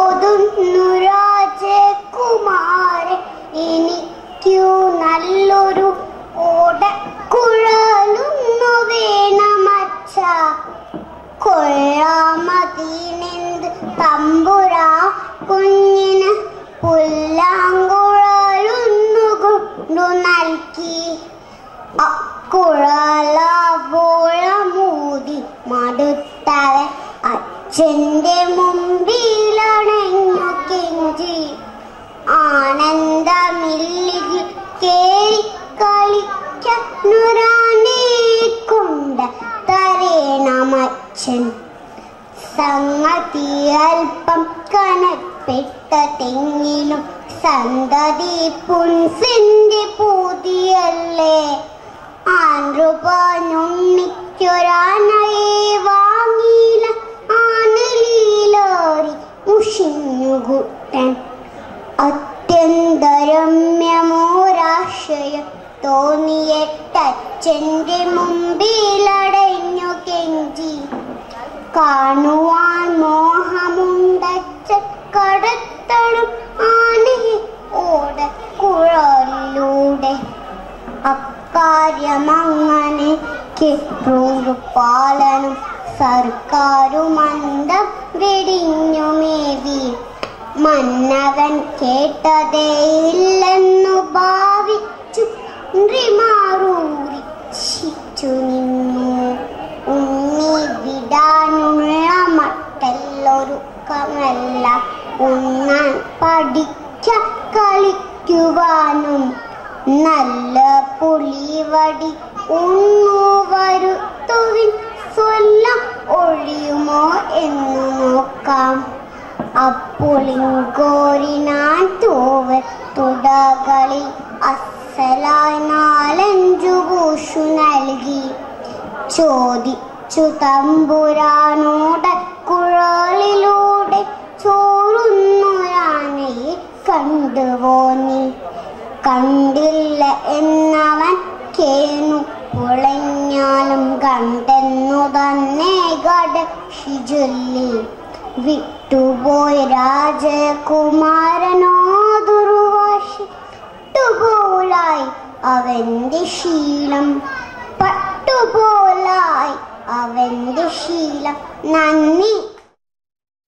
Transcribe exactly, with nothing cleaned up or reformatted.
ഓതുന്നു രാജകുമാരൻ എനിക്കു നല്ലൊരു ഓടക്കുഴലൊന്നു വേണമച്ച. കൊള്ളാമതീനെന്ത് തമ്പുരാ കുഞ്ഞിന് പുല്ലാങ്കുഴലൊന്നു കൊണ്ടു നൽകി. അക്കുഴലോളമൂതി മടുത്തവൻ അച്ഛന്റെ മുമ്പിലണഞ്ഞു കെഞ്ചി. ആനന്ദമില്ലിൽ കേറി കളിക്കാനൊരാനെ കൊണ്ട് തരേണമച്ഛൻ. സംഗതി അല്പം കനപ്പെട്ട തെങ്ങിലും സന്തതി പുൻസിന്റെ പൂതിയല്ലേ. ആൻറുപഞ്ഞുണ്ണിക്കൊരാനയെ വാങ്ങിയില്ല ആനലീലേറി മുഷിഞ്ഞുകുട്ടൻ. അത്യന്തരമ്യമോരാശയം തോന്നിയിട്ടച്ഛന്റെ മുമ്പിലടഞ്ഞു കെഞ്ചി. കാണുവാൻ മോഹമുണ്ടച്ഛൻ കടത്തണം ആനയെ ഓടക്കുഴലിലൂടെ. അക്കാര്യമങ്ങനെ പാലനും സർക്കാരുമന്തം വെടിഞ്ഞുമേവി. മന്നവൻ കേട്ടതേയില്ലെന്നു ഭാവിച്ചു ിമാറൂരിച്ചു നിന്നു. ഉണ്ണി വിടാനുള്ള മട്ടെല്ലൊരുക്കമല്ല ഉണ്ണാൻ പഠിക്ക കളിക്കുവാനും. നല്ല പുളിവടി ഉണ്ണു വരുത്തുവിൻ സ്വല്ലം ഒഴിയുമോ എന്നു നോക്കാം. അപ്പുളിങ്കോരിനാൻ തൂവൽ തുടകളിൽ അസലായി നാലഞ്ചു പൂഷു നൽകി. ചോദിച്ചു തമ്പുരാനോട് കുഴലിലൂടെ ചോറുന്നൊരാനയെ കണ്ടുവോ നീ? കണ്ടില്ല എന്നവൻ കേണു പുളഞ്ഞാലും കണ്ടെന്നു തന്നെ കടക്ഷി ചൊല്ലി. വിട്ടുപോയി രാജകുമാരനോദുർവാശി പട്ടുപോലായി അവന്റെ ശീലം. പട്ടുപോലായി അവന്റെ ശീലം. നന്ദി.